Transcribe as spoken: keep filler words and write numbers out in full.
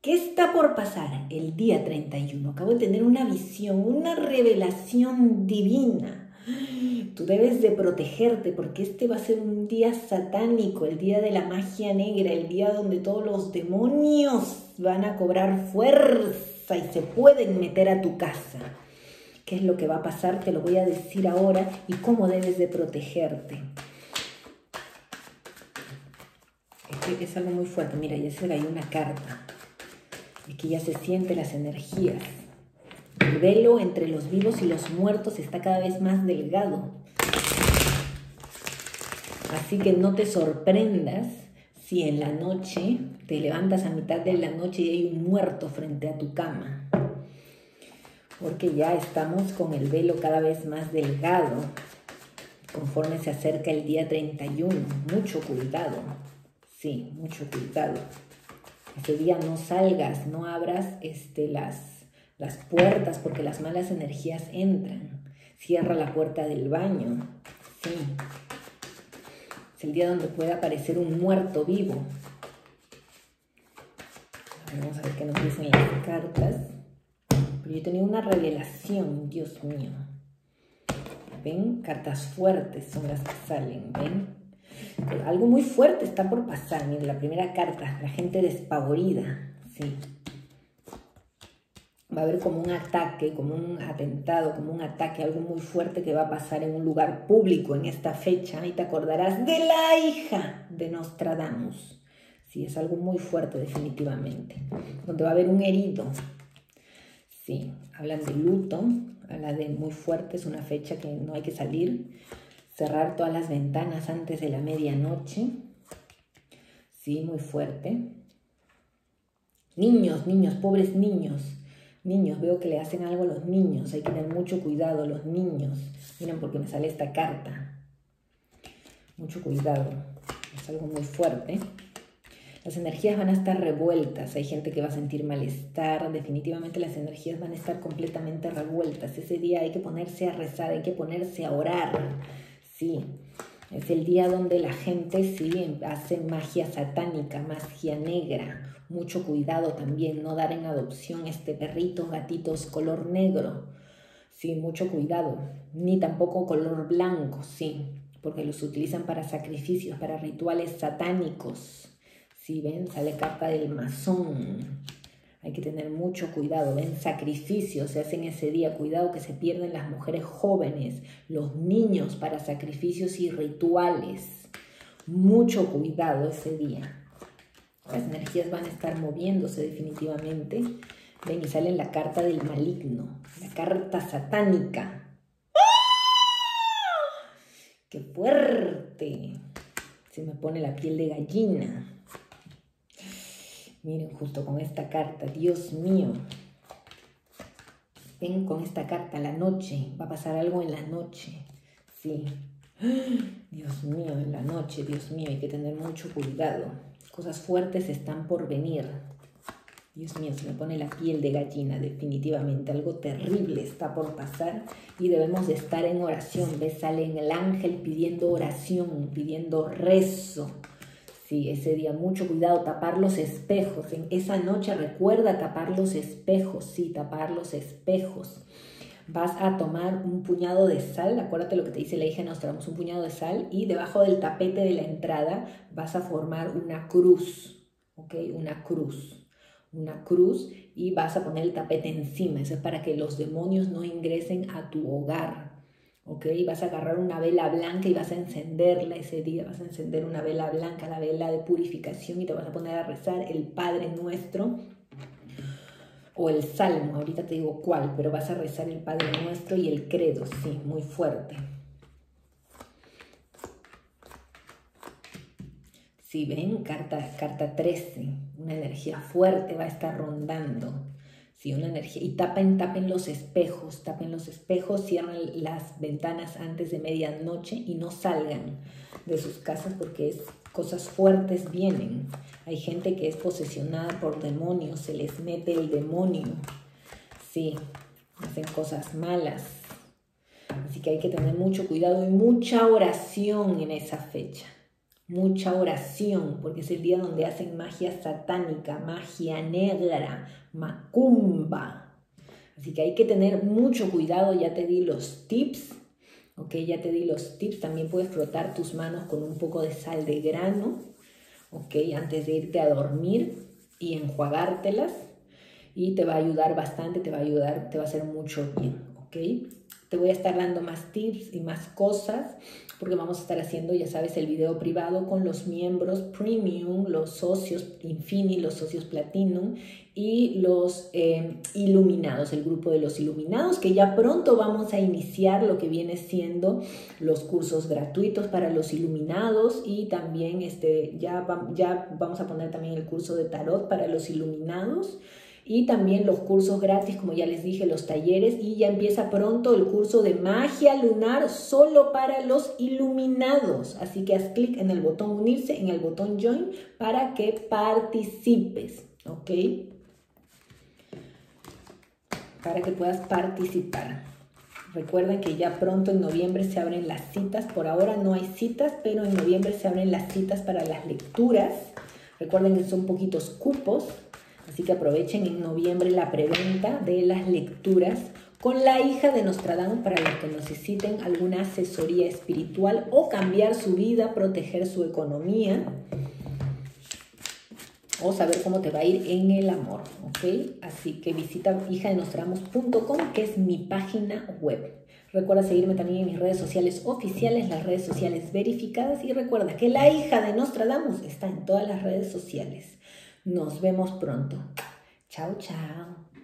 ¿Qué está por pasar el día treinta y uno? Acabo de tener una visión, una revelación divina. Tú debes de protegerte porque este va a ser un día satánico, el día de la magia negra, el día donde todos los demonios van a cobrar fuerza y se pueden meter a tu casa. ¿Qué es lo que va a pasar? Te lo voy a decir ahora y cómo debes de protegerte. Es que es algo muy fuerte. Mira, ya se cayó una carta. Es que ya se sienten las energías. El velo entre los vivos y los muertos está cada vez más delgado. Así que no te sorprendas si en la noche te levantas a mitad de la noche y hay un muerto frente a tu cama. Porque ya estamos con el velo cada vez más delgado conforme se acerca el día treinta y uno. Mucho cuidado. Sí, mucho cuidado. Ese día no salgas, no abras este, las, las puertas porque las malas energías entran. Cierra la puerta del baño. Sí. Es el día donde puede aparecer un muerto vivo. A ver, vamos a ver qué nos dicen las cartas. Pero yo tenía una revelación, Dios mío. ¿Ven? Cartas fuertes son las que salen, ¿ven? Pero algo muy fuerte está por pasar. Miren, la primera carta, la gente despavorida, sí. Va a haber como un ataque, como un atentado, como un ataque, algo muy fuerte que va a pasar en un lugar público en esta fecha. Y te acordarás de la hija de Nostradamus. Sí, es algo muy fuerte definitivamente. Donde va a haber un herido. Sí, hablan de luto, habla de muy fuerte, es una fecha que no hay que salir. Cerrar todas las ventanas antes de la medianoche. Sí, muy fuerte. Niños, niños, pobres niños. Niños, veo que le hacen algo a los niños. Hay que tener mucho cuidado, los niños. Miren porque me sale esta carta. Mucho cuidado. Es algo muy fuerte. Las energías van a estar revueltas. Hay gente que va a sentir malestar. Definitivamente las energías van a estar completamente revueltas. Ese día hay que ponerse a rezar, hay que ponerse a orar. Sí, es el día donde la gente sí hace magia satánica, magia negra. Mucho cuidado también, no dar en adopción este perritos, gatitos color negro. Sí, mucho cuidado. Ni tampoco color blanco, sí, porque los utilizan para sacrificios, para rituales satánicos. Sí, ven, sale carta del masón. Hay que tener mucho cuidado, ven, sacrificios se hacen ese día, cuidado que se pierden las mujeres jóvenes, los niños para sacrificios y rituales. Mucho cuidado ese día. Las energías van a estar moviéndose definitivamente. Ven, y sale la carta del maligno, la carta satánica. ¡Ah! ¡Qué fuerte! Se me pone la piel de gallina. Miren, justo con esta carta, Dios mío. Ven con esta carta, la noche. Va a pasar algo en la noche. Sí. Dios mío, en la noche, Dios mío, hay que tener mucho cuidado. Cosas fuertes están por venir. Dios mío, se me pone la piel de gallina, definitivamente. Algo terrible está por pasar y debemos de estar en oración. ¿Ves? Sale en el ángel pidiendo oración, pidiendo rezo. Sí, ese día mucho cuidado, tapar los espejos. En esa noche recuerda tapar los espejos, sí, tapar los espejos. Vas a tomar un puñado de sal, acuérdate lo que te dice la hija de Nostradamus, un puñado de sal, y debajo del tapete de la entrada vas a formar una cruz, ¿ok? Una cruz, una cruz, y vas a poner el tapete encima. Eso es para que los demonios no ingresen a tu hogar. ¿Ok? Vas a agarrar una vela blanca y vas a encenderla ese día, vas a encender una vela blanca, la vela de purificación, y te vas a poner a rezar el Padre Nuestro o el Salmo, ahorita te digo cuál, pero vas a rezar el Padre Nuestro y el Credo, sí, muy fuerte. Sí, ven, carta, carta trece, una energía fuerte va a estar rondando. Sí, una energía. Y tapen, tapen los espejos, tapen los espejos, cierren las ventanas antes de medianoche y no salgan de sus casas porque es, cosas fuertes vienen. Hay gente que es posesionada por demonios, se les mete el demonio. Sí, hacen cosas malas. Así que hay que tener mucho cuidado y mucha oración en esa fecha. mucha oración, porque es el día donde hacen magia satánica, magia negra, macumba. Así que hay que tener mucho cuidado, ya te di los tips, ok, ya te di los tips. También puedes frotar tus manos con un poco de sal de grano, ok, antes de irte a dormir y enjuagártelas. Y te va a ayudar bastante, te va a ayudar, te va a hacer mucho bien, ok. Te voy a estar dando más tips y más cosas, porque vamos a estar haciendo, ya sabes, el video privado con los miembros premium, los socios Infini, los socios Platinum y los eh, iluminados, el grupo de los iluminados, que ya pronto vamos a iniciar lo que viene siendo los cursos gratuitos para los iluminados, y también este, ya, va, ya vamos a poner también el curso de tarot para los iluminados. Y también los cursos gratis, como ya les dije, los talleres, y ya empieza pronto el curso de magia lunar solo para los iluminados. Así que haz clic en el botón unirse, en el botón join, para que participes, ¿ok? Para que puedas participar. Recuerden que ya pronto en noviembre se abren las citas. Por ahora no hay citas, pero en noviembre se abren las citas para las lecturas. Recuerden que son poquitos cupos. Así que aprovechen en noviembre la preventa de las lecturas con la hija de Nostradamus para los que necesiten alguna asesoría espiritual o cambiar su vida, proteger su economía o saber cómo te va a ir en el amor, ¿ok? Así que visita hija de nostradamus punto com, que es mi página web. Recuerda seguirme también en mis redes sociales oficiales, las redes sociales verificadas, y recuerda que la hija de Nostradamus está en todas las redes sociales. Nos vemos pronto. Chao, chao.